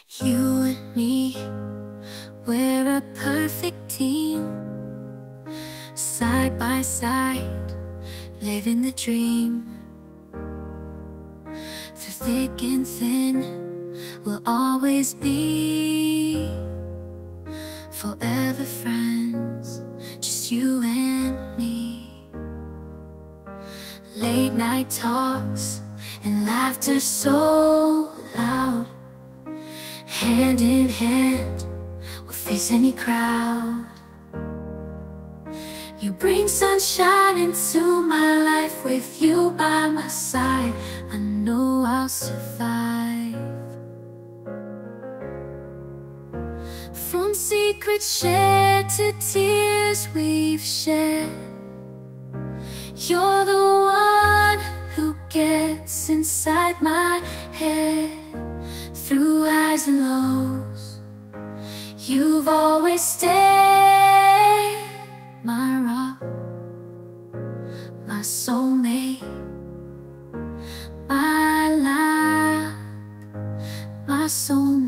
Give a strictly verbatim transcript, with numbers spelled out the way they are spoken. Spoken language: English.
You and me, we're a perfect team. Side by side, living the dream. Through thick and thin, we'll always be forever friends, just you and me. Late night talks and laughter so loud. Hand in hand, we'll face any crowd. You bring sunshine into my life. With you by my side, I know I'll survive. From secrets shared to tears we've shared, you're the one who gets inside my head. Through highs and lows, you've always stayed. My rock, my soulmate, my life, my soulmate.